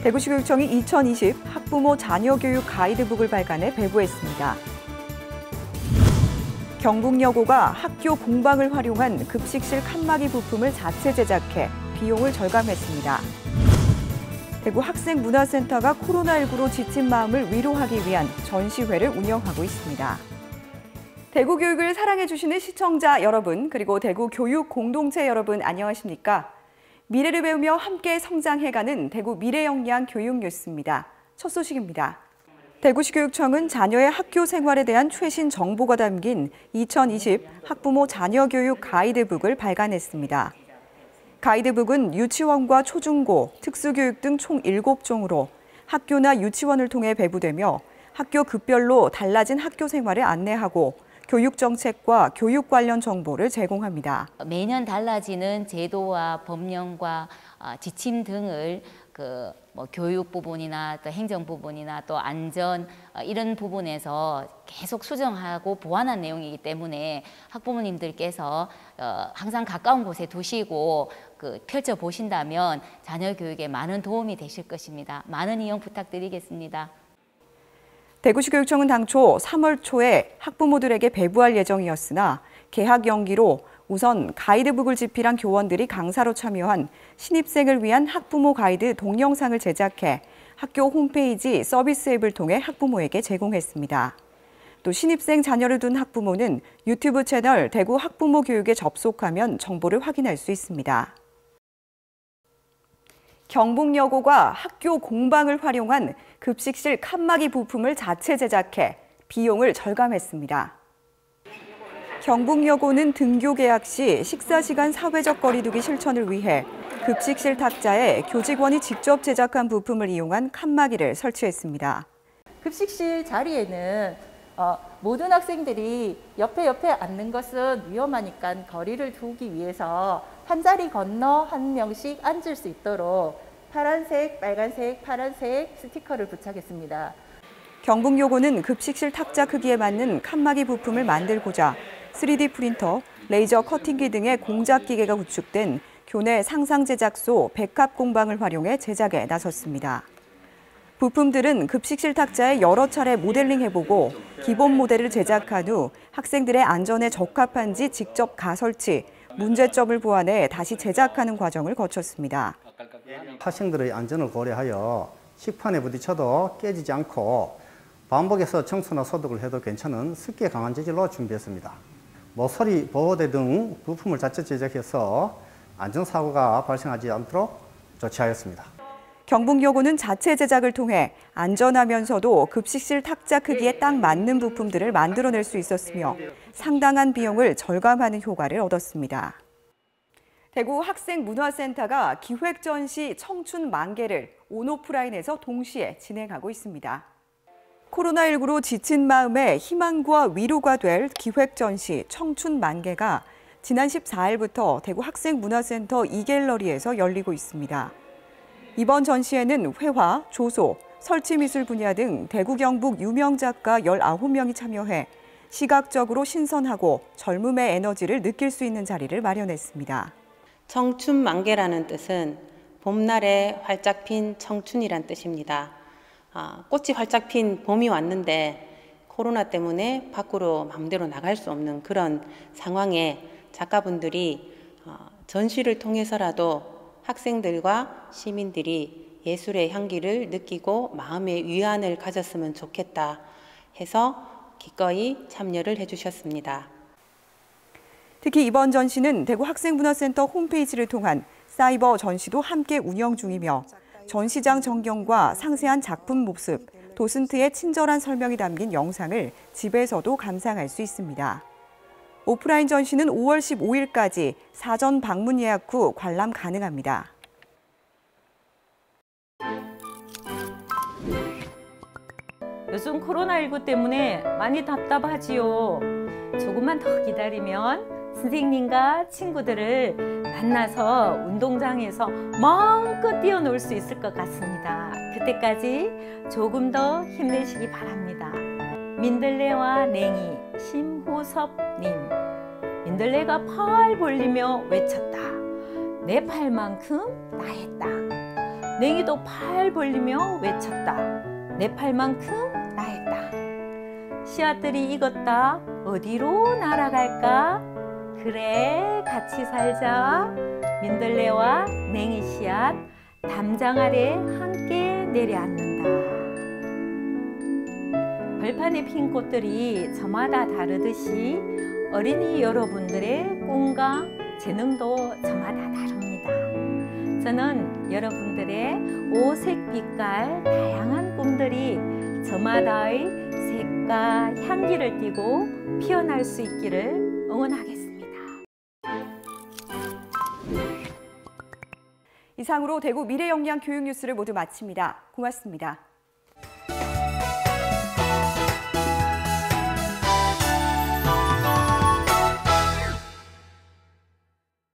대구시교육청이 2020 학부모 자녀교육 가이드북을 발간해 배부했습니다. 경북여고가 학교 공방을 활용한 급식실 칸막이 부품을 자체 제작해 비용을 절감했습니다. 대구 학생문화센터가 코로나19로 지친 마음을 위로하기 위한 전시회를 운영하고 있습니다. 대구 교육을 사랑해주시는 시청자 여러분, 그리고 대구 교육 공동체 여러분 안녕하십니까? 미래를 배우며 함께 성장해가는 대구 미래역량 교육뉴스입니다. 첫 소식입니다. 대구시교육청은 자녀의 학교 생활에 대한 최신 정보가 담긴 2020 학부모 자녀교육 가이드북을 발간했습니다. 가이드북은 유치원과 초중고, 특수교육 등 총 7종으로 학교나 유치원을 통해 배부되며 학교 급별로 달라진 학교 생활을 안내하고 교육 정책과 교육 관련 정보를 제공합니다. 매년 달라지는 제도와 법령과 지침 등을 교육 부분이나 또 행정 부분이나 또 안전 이런 부분에서 계속 수정하고 보완한 내용이기 때문에 학부모님들께서 항상 가까운 곳에 두시고 펼쳐 보신다면 자녀 교육에 많은 도움이 되실 것입니다. 많은 이용 부탁드리겠습니다. 대구시교육청은 당초 3월 초에 학부모들에게 배부할 예정이었으나 개학 연기로 우선 가이드북을 집필한 교원들이 강사로 참여한 신입생을 위한 학부모 가이드 동영상을 제작해 학교 홈페이지 서비스 앱을 통해 학부모에게 제공했습니다. 또 신입생 자녀를 둔 학부모는 유튜브 채널 대구 학부모 교육에 접속하면 정보를 확인할 수 있습니다. 경북여고가 학교 공방을 활용한 급식실 칸막이 부품을 자체 제작해 비용을 절감했습니다. 경북여고는 등교 개학 시 식사 시간 사회적 거리두기 실천을 위해 급식실 탁자에 교직원이 직접 제작한 부품을 이용한 칸막이를 설치했습니다. 급식실 자리에는 모든 학생들이 옆에 앉는 것은 위험하니까 거리를 두기 위해서 한 자리 건너 한 명씩 앉을 수 있도록 파란색, 빨간색, 파란색 스티커를 부착했습니다. 경북여고는 급식실 탁자 크기에 맞는 칸막이 부품을 만들고자 3D 프린터, 레이저 커팅기 등의 공작 기계가 구축된 교내 상상 제작소 백합 공방을 활용해 제작에 나섰습니다. 부품들은 급식실 탁자에 여러 차례 모델링해보고 기본 모델을 제작한 후 학생들의 안전에 적합한지 직접 가설치, 문제점을 보완해 다시 제작하는 과정을 거쳤습니다. 학생들의 안전을 고려하여 식판에 부딪혀도 깨지지 않고 반복해서 청소나 소독을 해도 괜찮은 습기에 강한 재질로 준비했습니다. 모서리, 보호대 등 부품을 자체 제작해서 안전사고가 발생하지 않도록 조치하였습니다. 경북여고는 자체 제작을 통해 안전하면서도 급식실 탁자 크기에 딱 맞는 부품들을 만들어낼 수 있었으며 상당한 비용을 절감하는 효과를 얻었습니다. 대구 학생문화센터가 기획전시 청춘 만개를 온오프라인에서 동시에 진행하고 있습니다. 코로나19로 지친 마음에 희망과 위로가 될 기획전시 청춘 만개가 지난 14일부터 대구 학생문화센터 2갤러리에서 열리고 있습니다. 이번 전시에는 회화, 조소, 설치미술 분야 등 대구 경북 유명 작가 19명이 참여해 시각적으로 신선하고 젊음의 에너지를 느낄 수 있는 자리를 마련했습니다. 청춘 만개라는 뜻은 봄날에 활짝 핀 청춘이란 뜻입니다. 꽃이 활짝 핀 봄이 왔는데 코로나 때문에 밖으로 마음대로 나갈 수 없는 그런 상황에 작가분들이 전시를 통해서라도 학생들과 시민들이 예술의 향기를 느끼고 마음의 위안을 가졌으면 좋겠다 해서 기꺼이 참여를 해주셨습니다. 특히 이번 전시는 대구 학생문화센터 홈페이지를 통한 사이버 전시도 함께 운영 중이며 전시장 전경과 상세한 작품 모습, 도슨트의 친절한 설명이 담긴 영상을 집에서도 감상할 수 있습니다. 오프라인 전시는 5월 15일까지 사전 방문 예약 후 관람 가능합니다. 요즘 코로나19 때문에 많이 답답하지요. 조금만 더 기다리면 선생님과 친구들을 만나서 운동장에서 마음껏 뛰어놀 수 있을 것 같습니다. 그때까지 조금 더 힘내시기 바랍니다. 민들레와 냉이 심호섭님. 민들레가 팔 벌리며 외쳤다. 내 팔만큼 나의 땅. 냉이도 팔 벌리며 외쳤다. 내 팔만큼 나의 땅. 씨앗들이 익었다. 어디로 날아갈까? 그래, 같이 살자. 민들레와 냉이 씨앗 담장 아래 함께 내려앉는다. 벌판에 핀 꽃들이 저마다 다르듯이 어린이 여러분들의 꿈과 재능도 저마다 다릅니다. 저는 여러분들의 오색 빛깔 다양한 꿈들이 저마다의 색과 향기를 띠고 피어날 수 있기를 응원하겠습니다. 이상으로 대구 미래영양 교육 뉴스를 모두 마칩니다. 고맙습니다.